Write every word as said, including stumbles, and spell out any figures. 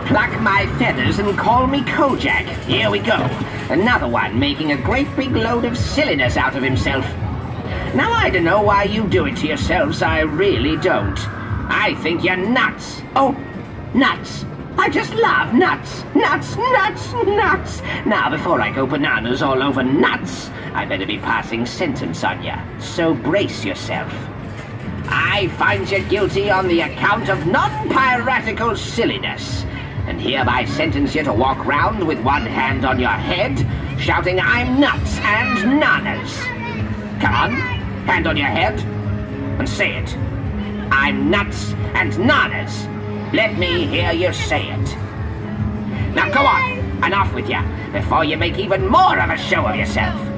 Pluck my feathers and call me Kojak. Here we go. Another one making a great big load of silliness out of himself. Now I don't know why you do it to yourselves, I really don't. I think you're nuts. Oh, nuts. I just love nuts. Nuts, nuts, nuts. Now, before I go bananas all over nuts, I better be passing sentence on you. So brace yourself. I find you guilty on the account of non-piratical silliness, and hereby sentence you to walk round with one hand on your head, shouting, "I'm nuts and nanas." Come on, hand on your head, and say it. I'm nuts and nanas. Let me hear you say it. Now go on, and off with you, before you make even more of a show of yourself.